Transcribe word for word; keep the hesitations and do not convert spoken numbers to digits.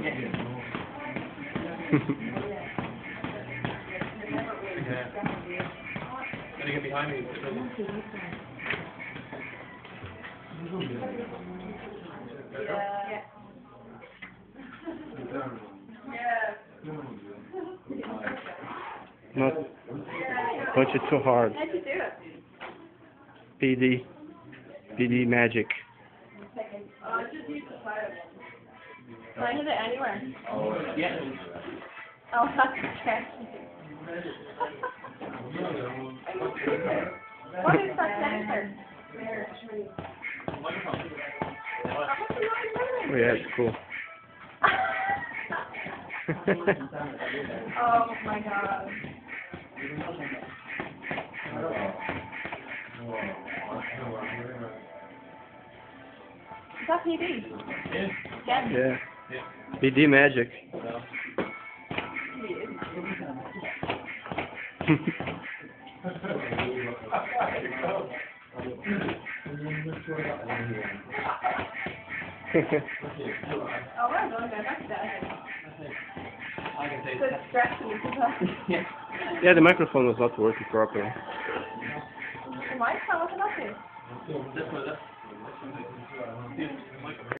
Gotta get behind me. Yeah. Not punch it too hard. How'd you do it? P D. P D magic. Oh, just use the fire. Can I hit it anywhere? Oh, yeah. Oh, that's okay. What is that sensor? Oh yeah, it's cool. Oh my god. Is that P D? Yeah. Yeah. P D magic. Oh, we're going to go back to that. I can say It's so stretchy. yeah. Yeah, the microphone was not working properly. The mic's not looking up here. This one, this one.